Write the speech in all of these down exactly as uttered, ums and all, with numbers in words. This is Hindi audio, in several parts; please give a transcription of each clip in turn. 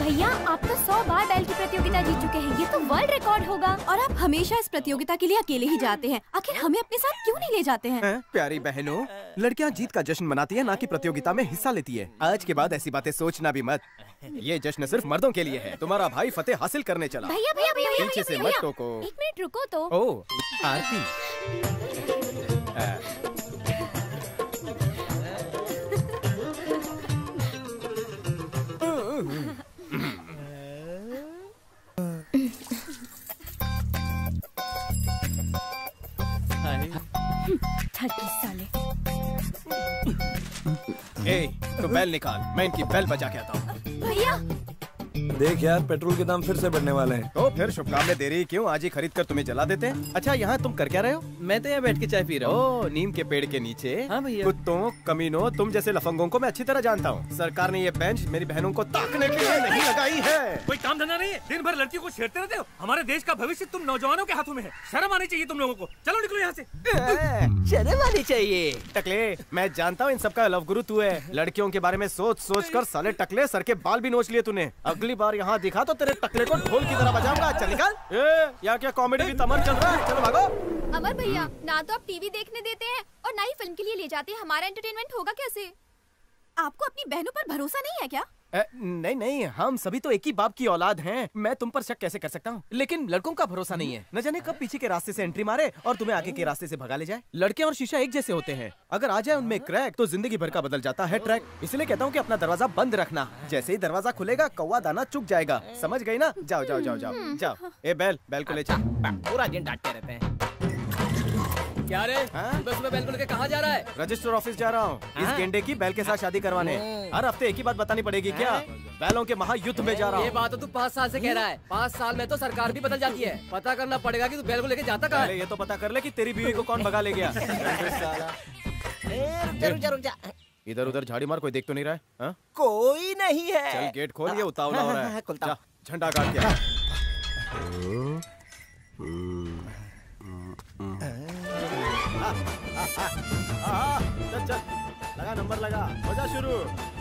भैया आप तो सौ बार बैल की प्रतियोगिता जीत चुके हैं, ये तो वर्ल्ड रिकॉर्ड होगा। और आप हमेशा इस प्रतियोगिता के लिए अकेले ही जाते हैं, आखिर हमें अपने साथ क्यों नहीं ले जाते हैं? है? प्यारी बहनों, लड़कियां जीत का जश्न मनाती है, ना कि प्रतियोगिता में हिस्सा लेती है। आज के बाद ऐसी बातें सोचना भी मत। ये जश्न सिर्फ मर्दों के लिए है। तुम्हारा भाई फतेह हासिल करने चला। भैया भैया भैया पीछे से मत टोको। एक मिनट रुको तो। ओ आरती, साले। ए, तो बेल निकाल, मैं इनकी बेल बजा के आता हूँ। भैया देख यार, पेट्रोल के दाम फिर से बढ़ने वाले हैं। तो फिर शुभकामनाएं दे रही क्यों? आज ही खरीद कर तुम्हें जला देते हैं। अच्छा, यहाँ तुम कर क्या रहे हो? मैं तो यहाँ बैठ के चाय पी रहा हूँ। ओ, नीम के पेड़ के नीचे। हाँ भैया। कुत्तों, कमीनों, तुम जैसे लफंगों को मैं अच्छी तरह जानता हूँ। सरकार ने ये बेंच मेरी बहनों को ताकने के लिए नहीं लगाई है। कोई काम धंधा नहीं है, दिन भर लड़कियों को छेड़ते रहते हो। हमारे देश का भविष्य तुम नौजवानों के हाथों में है। शर्म आनी चाहिए तुम लोगों को। चलो निकलो यहाँ से। शर्म आनी चाहिए। टकले, मैं जानता हूँ इन सबका लव गुरु तू है। लड़कियों के बारे में सोच सोच कर साले टकले सर के बाल भी नोच लिए तूने। अगली बार यहाँ दिखा तो तेरे टकले को ढोल की तरह बजाऊंगा। चल निकल। ए, यहाँ क्या कॉमेडी की तमन चल रहा है? चलो भागो। अमर भैया, ना तो आप टीवी देखने देते हैं और ना ही फिल्म के लिए ले जाते हैं। हमारा एंटरटेनमेंट होगा कैसे? आपको अपनी बहनों पर भरोसा नहीं है क्या? ए, नहीं नहीं, हम सभी तो एक ही बाप की औलाद हैं। मैं तुम पर शक कैसे कर सकता हूँ? लेकिन लड़कों का भरोसा नहीं है। न जाने कब पीछे के रास्ते से एंट्री मारे और तुम्हें आगे के रास्ते से भगा ले जाए। लड़के और शीशा एक जैसे होते हैं, अगर आ जाए उनमें क्रैक तो जिंदगी भर का बदल जाता है ट्रैक। इसलिए कहता हूँ कि अपना दरवाजा बंद रखना। जैसे ही दरवाजा खुलेगा कौवा दाना चुग जाएगा। समझ गई ना? जाओ जाओ जाओ जाओ जाओ। ए बैल, बैल को ले चल। पूरा दिन डांटते रहते हैं। क्या रे? सुबह सुबह बैल को लेके कहाँ जा रहा है? रजिस्टर ऑफिस जा रहा हूँ, इस गेंडे की बैल के साथ शादी करवाने। हर हफ्ते एक ही बात बतानी पड़ेगी क्या? बैलों के महायुद्ध में जा रहा हूँ। ये बात तो तू पाँच साल से कह रहा है। पाँच साल में तो सरकार भी बदल जाती है। पता करना पड़ेगा कि तू बैल को लेके जाता कहाँ है। ये तो पता कर ले कि तेरी बीवी को कौन भगा ले गया। इधर उधर झाड़ी मार, कोई देख तो नहीं रहा है? हा? कोई नहीं है। चल गेट खोल, ये उतावला हो रहा है। जा, झंडा काट के आ। चल चल, लगा नंबर लगा, हो जा शुरू।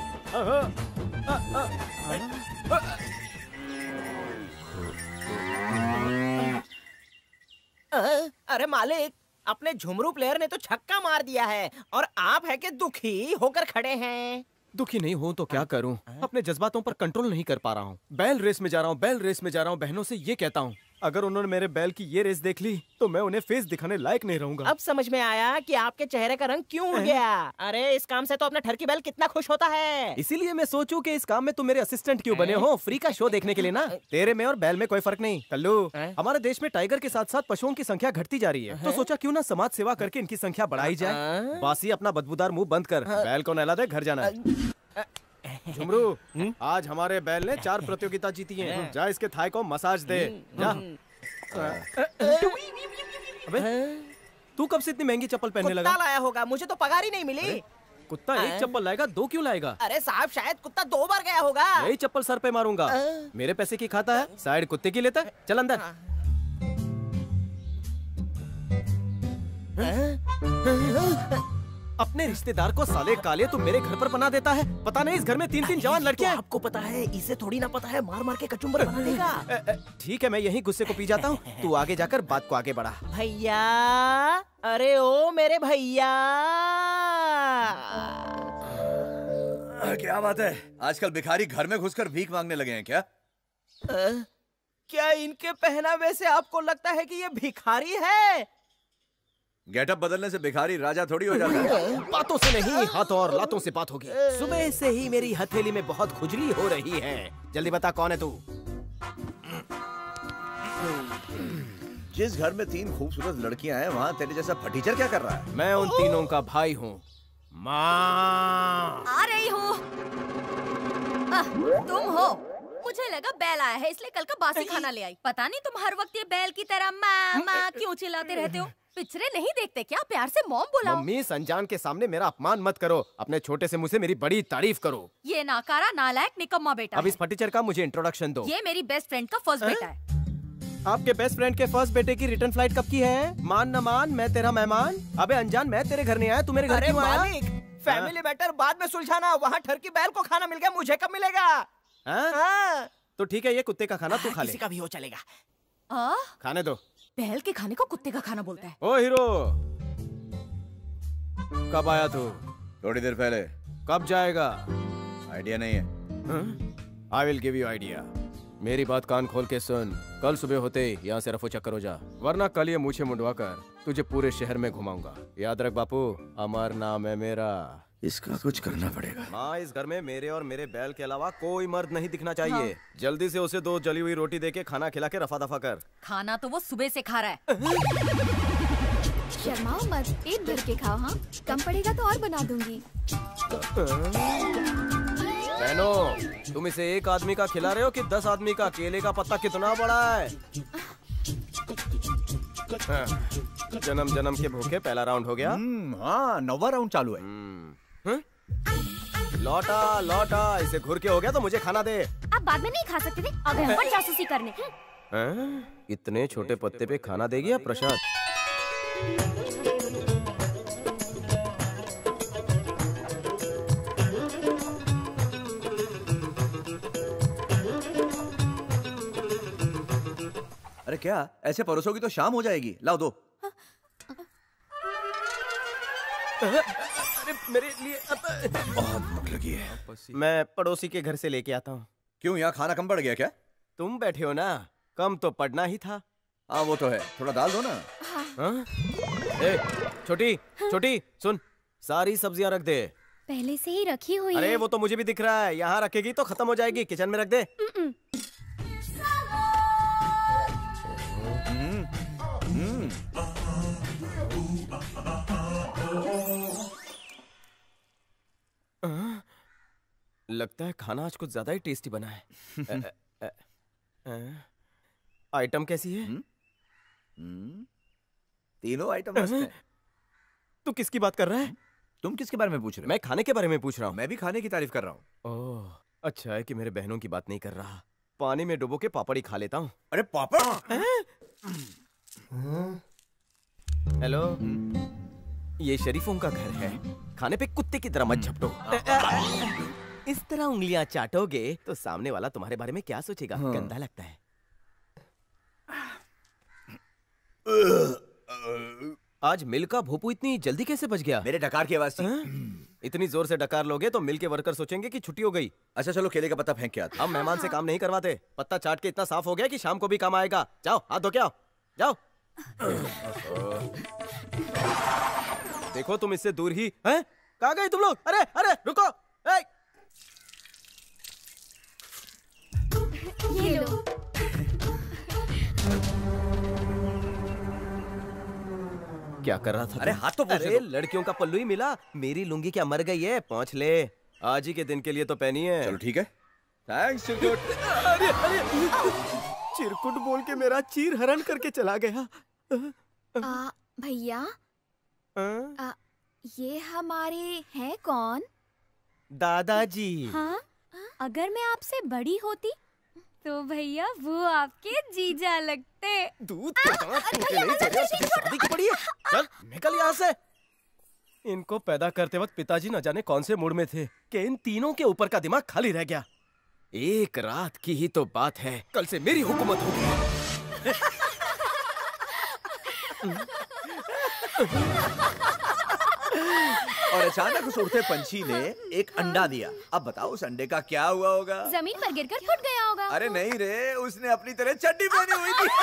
अरे मालिक, अपने झुमरू प्लेयर ने तो छक्का मार दिया है और आप है कि दुखी होकर खड़े हैं। दुखी नहीं हूँ तो क्या करूँ? अपने जज्बातों पर कंट्रोल नहीं कर पा रहा हूँ। बैल रेस में जा रहा हूँ, बैल रेस में जा रहा हूँ। बहनों से ये कहता हूँ, अगर उन्होंने मेरे बैल की ये रेस देख ली तो मैं उन्हें फेस दिखाने लायक नहीं रहूंगा। अब समझ में आया कि आपके चेहरे का रंग क्यों उड़ गया। अरे इस काम से तो अपना ठरकी बैल कितना खुश होता है। इसीलिए मैं सोचूं कि इस काम में तुम मेरे असिस्टेंट क्यों बने हो? फ्री का शो देखने के लिए ना। तेरे में और बैल में कोई फर्क नहीं। कल्लू, हमारे देश में टाइगर के साथ साथ पशुओं की संख्या घटती जा रही है, तो सोचा क्यों ना समाज सेवा करके इनकी संख्या बढ़ाई जाए। बासी अपना बदबूदार मुंह बंद कर, बैल को नहला दे, घर जाना है। झुमरू, आज हमारे बैल ने चार प्रतियोगिता जीती है। जा इसके थाई को मसाज दे। जा। अबे, तू कब से इतनी महंगी चप्पल पहनने लगा? कुत्ता लाया होगा, मुझे तो पगार ही नहीं मिली। कुत्ता एक चप्पल लाएगा, दो क्यों लाएगा? अरे साहब, शायद कुत्ता दो बार गया होगा। यही चप्पल सर पे मारूंगा। मेरे पैसे की खाता है, साइड कुत्ते की लेता है। चल अंदर। अपने रिश्तेदार को साले काले तू मेरे घर पर पना देता है। पता नहीं इस घर में तीन तीन जवान लड़कियां हैं। आपको पता है, इसे थोड़ी ना पता है, मार मार के कचुम्बर बना देगा। ठीक है, मैं यही गुस्से को पी जाता हूँ। तू आगे जाकर बात को आगे बढ़ा। भैया, अरे ओ मेरे भैया। क्या बात है, आजकल भिखारी घर में घुसकर भीख मांगने लगे हैं क्या? आ, क्या इनके पहनावे से आपको लगता है कि ये भिखारी है? गेटअप बदलने से भिखारी राजा थोड़ी हो जाता है। बातों से नहीं, हाथों और लातों से बात होगी। सुबह से ही मेरी हथेली में बहुत खुजली हो रही है। जल्दी बता, कौन है तू? जिस घर में तीन खूबसूरत लड़कियां हैं, वहाँ तेरे जैसा फटीचर क्या कर रहा है? मैं उन तीनों का भाई हूँ। माँ आ रही हूँ। तुम हो? मुझे लगा बैल आया है इसलिए कल का बासी खाना ले आई। पता नहीं तुम हर वक्त ये बैल की तरह माँ माँ क्यों चिल्लाते रहते हो? पिक्चरें नहीं देखते क्या? प्यार से मॉम बुलाओ। मम्मी, संजान के सामने मेरा अपमान मत करो। अपने छोटे से मुंह से मेरी बड़ी तारीफ करो। ये नाकारा, नालायक, निकम्मा बेटा। अब इस फटीचर का मुझे इंट्रोडक्शन दो। ये मेरी बेस्ट फ्रेंड का फर्स्ट बेटा है। आपके बेस्ट फ्रेंड के फर्स्ट बेटे की रिटर्न फ्लाइट कब की है? मान न मान, मैं तेरा मेहमान। अबे अनजान, मैं तेरे घर नहीं आया, तू मेरे घर क्यों आया? फैमिली मैटर बाद में सुलझाना। वहाँ ठरकी बैल को खाना मिल गया, मुझे कब मिलेगा? हाँ? तो ठीक है, ये कुत्ते का खाना तू खा ले। किसी का भी हो चलेगा। आ? खाने दो। बैल के खाने को कुत्ते का खाना बोलता है। ओ हीरो, कब आया तू? थोड़ी देर पहले। कब जाएगा? आइडिया नहीं है। I will give you idea. मेरी बात कान खोल के सुन। कल सुबह होते ही यहाँ से रफो चक्कर हो जा, वरना कल ये मूछें मुंडवा कर तुझे पूरे शहर में घुमाऊंगा। याद रख बापू, अमर नाम है मेरा। इसका कुछ करना पड़ेगा। हाँ, इस घर में मेरे और मेरे बैल के अलावा कोई मर्द नहीं दिखना चाहिए। हाँ। जल्दी से उसे दो जली हुई रोटी देके खाना खिला के रफा दफा कर। खाना तो वो सुबह से खा रहा है। शर्माओ मत, पेट भर के खाओ। हाँ, कम पड़ेगा तो और बना दूंगी। बहनों, तुम इसे एक आदमी का खिला रहे हो कि दस आदमी का? केले का पत्ता कितना बड़ा है। हाँ, जन्म जन्म के भूखे पहला राउंड हो गया। हाँ, नौवा राउंड चालू है। हाँ? लौटा लौटा, इसे घुर के हो गया तो मुझे खाना दे। आप बाद में नहीं खा सकते थे, अब हम पर जासूसी करने। हाँ? इतने छोटे पत्ते पे खाना देगी या प्रसाद? अरे क्या ऐसे परोसोगी तो शाम हो जाएगी। लाओ दो। अरे मेरे लिए बहुत भूख लगी है। मैं पड़ोसी के घर से लेके आता हूँ। क्यों, यहाँ खाना कम पड़ गया क्या? तुम बैठे हो ना, कम तो पड़ना ही था। हाँ वो तो है, थोड़ा दाल दो ना। हाँ? ए, छोटी छोटी सुन, सारी सब्जियां रख दे। पहले से ही रखी हुई है। अरे वो तो मुझे भी दिख रहा है, यहाँ रखेगी तो खत्म हो जाएगी। किचन में रख दे। लगता है खाना आज कुछ ज्यादा ही टेस्टी बना है। अ, अ, अ, आइटम कैसी है? तीनों आइटम मस्त है। तू किसकी बात कर रहा है? तुम किसके बारे में पूछ रहे हो? मैं खाने के बारे में पूछ रहा हूँ। मैं भी खाने की तारीफ कर रहा हूँ। ओह, अच्छा है कि मेरे बहनों की बात नहीं कर रहा। पानी में डुबो के पापड़ ही खा लेता हूँ। अरे पापड़? हेलो, ये शरीफों का घर है। खाने पे कुत्ते की तरह मत झपटो। इस तरह उंगलियां चाटोगे तो सामने वाला तुम्हारे बारे में क्या सोचेगा? हाँ। गंदा लगता है। आज मिल का भोपू इतनी जल्दी कैसे बच गया? मेरे डकार की आवाज थी। इतनी जोर से डकार लोगे तो मिल के वर्कर सोचेंगे कि छुट्टी हो गई। अच्छा चलो, केले का पत्ता फेंक के आते। हम मेहमान से काम नहीं करवाते। पत्ता चाट के इतना साफ हो गया कि शाम को भी काम आएगा। जाओ हाथ धो के आओ, जाओ। देखो तुम इससे दूर ही हैं? कहाँ गए तुम लोग? अरे अरे रुको। ए! ये लो। क्या कर रहा था? अरे हाथ तो पोंछ अरे लड़कियों का पल्लू ही मिला। मेरी लुंगी क्या मर गई है? पहुंच ले, आज ही के दिन के लिए तो पहनी है। चलो ठीक है, थैंक्स चिरकुट। अरे अरे चिरकुट बोल के मेरा चीर हरण करके चला गया। आ, भैया, आ, ये हमारे हैं कौन? दादाजी। हाँ, अगर मैं आपसे बड़ी होती तो भैया वो आपके जीजा लगते। दूध के दांत टूटे नहीं चढ़े, उसकी शादी की पड़ी है। चल निकल यहाँ से। इनको पैदा करते वक्त पिताजी न जाने कौन से मूड में थे कि इन तीनों के ऊपर का दिमाग खाली रह गया। एक रात की ही तो बात है, कल से मेरी हुकूमत होगी। और अचानक उस उड़ते पंछी ने एक अंडा दिया। अब बताओ उस अंडे का क्या हुआ होगा? जमीन पर गिरकर फट गया होगा। अरे नहीं रे, उसने अपनी तरह चड्डी पहनी हुई थी।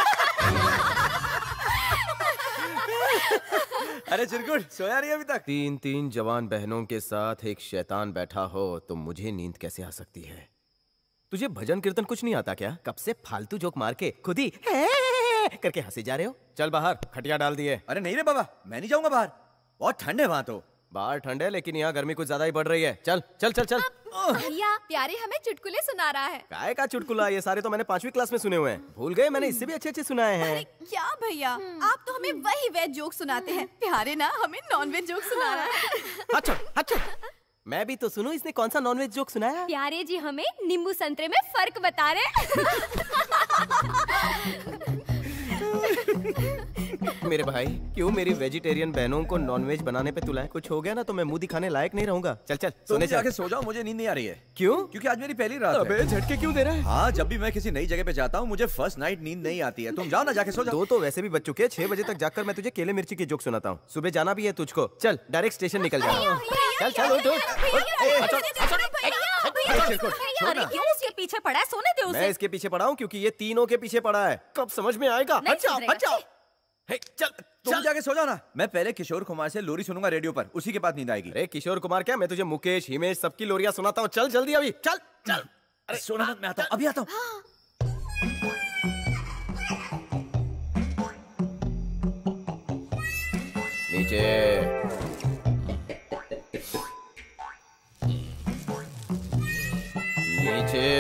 अरे चिरकुट, सोया नहीं अभी तक? तीन तीन जवान बहनों के साथ एक शैतान बैठा हो तो मुझे नींद कैसे आ सकती है? तुझे भजन कीर्तन कुछ नहीं आता क्या? कब से फालतू जोक मार के खुद ही करके हंसे जा रहे हो? चल बाहर, खटिया डाल दिए। अरे नहीं रे बाबा, मैं नहीं जाऊंगा बाहर, बहुत ठंड है वहाँ तो। बाहर ठंड है लेकिन यहाँ गर्मी कुछ ज्यादा ही बढ़ रही है। चल चल चल चल। भैया, प्यारे हमें चुटकुले सुना रहा है। काय का चुटकुला? ये सारे तो मैंने पांचवी क्लास में सुने हुए हैं। भूल गए? मैंने इससे भी अच्छे अच्छे सुनाए हैं। क्या भैया, आप तो हमें वही वेज जोक सुनाते हैं। प्यारे ना हमें नॉन वेज जोक सुना रहा है। अच्छा अच्छा, मैं भी तो सुनूं, इसने कौन सा नॉनवेज जोक सुनाया? प्यारे जी हमें नींबू संतरे में फर्क बता रहे। मेरे भाई क्यों मेरी वेजिटेरियन बहनों को नॉनवेज बनाने पे तुला है? कुछ हो गया ना तो मैं मुंह दिखाने लायक नहीं रहूंगा। चल चल सोने जाके चल। सो जाओ, मुझे नींद नहीं आ रही है। क्यों? क्योंकि आज मेरी पहली रात अबे है। झटके क्यों दे रहा है? हाँ, जब भी मैं किसी नई जगह पे जाता हूँ मुझे फर्स्ट नाइट नींद नहीं आती है। तुम जाओ ना, जाके सो जाओ। दो तो वैसे भी बच चुके हैं। छह बजे तक जाकर मैं तुझे केले मिर्ची की जोक सुनाता हूँ। सुबह जाना भी है तुझको। चल डायरेक्ट स्टेशन निकल जा। चल चल उठ अरे क्यों उसके पीछे पड़ा है? सोने दे उसे। मैं इसके पीछे पड़ा हूँ क्योंकि ये तीनों के पीछे पड़ा है। कब समझ में आएगा? नहीं हट जाओ, सुधरेगा। हट जाओ। हे, चल तुम चल। जाके सो जाओ ना। मैं पहले किशोर कुमार से लोरी सुनूंगा रेडियो पर, उसी के बाद नींद आएगी। अरे किशोर कुमार क्या, मैं तुझे मुकेश हिमेश सबकी लोरियां सुनाता हूँ। चल जल्दी अभी चल चल। अरे सोना मत, मैं आता हूँ, अभी आता हूँ। नीचे नीचे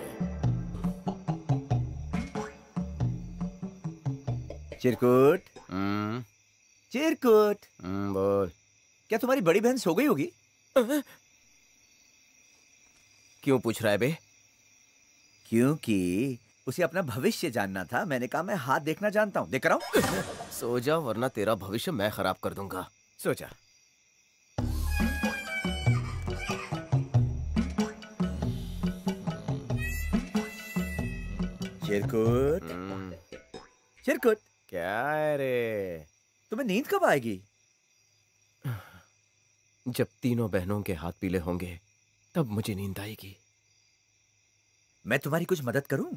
चिरकुट, हम्म चिरकुट, हम्म, बोल। क्या तुम्हारी बड़ी बहन सो गई होगी? क्यों पूछ रहा है बे? क्योंकि उसे अपना भविष्य जानना था। मैंने कहा मैं हाथ देखना जानता हूँ, देख रहा हूँ। सो जा वरना तेरा भविष्य मैं खराब कर दूंगा। सो जा। चिरकुट, हम्म, चिरकुट, क्या है रे? तुम्हें नींद कब आएगी? जब तीनों बहनों के हाथ पीले होंगे तब मुझे नींद आएगी। मैं तुम्हारी कुछ मदद करूं?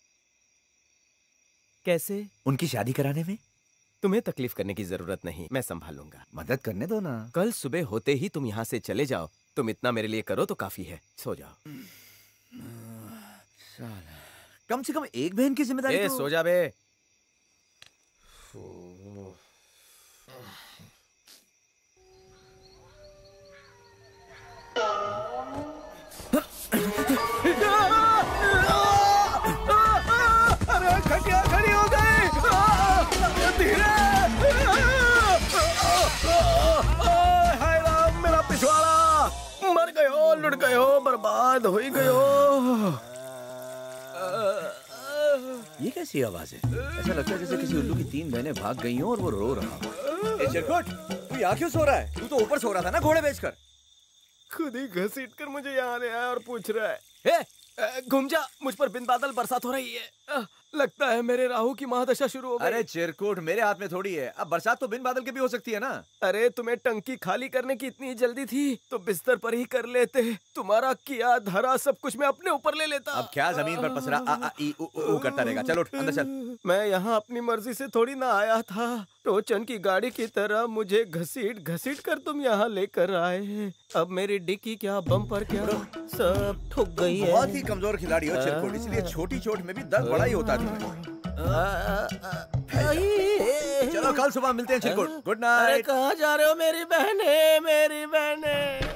कैसे? उनकी शादी कराने में। तुम्हें तकलीफ करने की जरूरत नहीं, मैं संभालूंगा। मदद करने दो ना। कल सुबह होते ही तुम यहाँ से चले जाओ। तुम इतना मेरे लिए करो तो काफी है। सो जाओ। कम से कम एक बहन की जिम्मेदारी ए, तो... सो जा बे। अरे खटिया खड़ी हो गई। धीरे। हाय राम, मेरा पिछवाड़ा। मर गए हो, लुट गए हो, बर्बाद हो ही गए हो। ये कैसी आवाज है? ऐसा लगता है जैसे किसी उल्लू की तीन बहनें भाग गई हो और वो रो रहा हो। ए चिरकुट, तू यहाँ क्यों सो रहा है? तू तो ऊपर सो रहा था ना घोड़े बेचकर। खुद ही घसीट कर मुझे यहाँ ले आया और पूछ रहा है। हे, घूम जा, मुझ पर बिन बादल बरसात हो रही है। लगता है मेरे राहु की महादशा शुरू हो गई। अरे चिरकुट, मेरे हाथ में थोड़ी है। अब बरसात तो बिन बादल के भी हो सकती है ना। अरे तुम्हें टंकी खाली करने की इतनी जल्दी थी तो बिस्तर पर ही कर लेते। तुम्हारा किया धरा सब कुछ मैं अपने ऊपर ले लेता। अब क्या जमीन पर पसरा आ, आ, ई, उ, उ, उ करता रहेगा। चल उठ, अंदर चल। मैं यहाँ अपनी मर्जी से थोड़ी ना आया था। टोचन की गाड़ी की तरह मुझे घसीट घसीट कर तुम यहाँ लेकर आए। अब मेरी डिक्की क्या, बम्पर क्या, सब ठुक गई है। बहुत ही कमजोर खिलाड़ी हो चिरकुट, इसलिए छोटी चोट में भी दर्द बड़ा ही होता है तुम्हें। चलो कल सुबह मिलते हैं चिरकुट। Good night. कहाँ जा रहे हो मेरी बहने, मेरी बहने?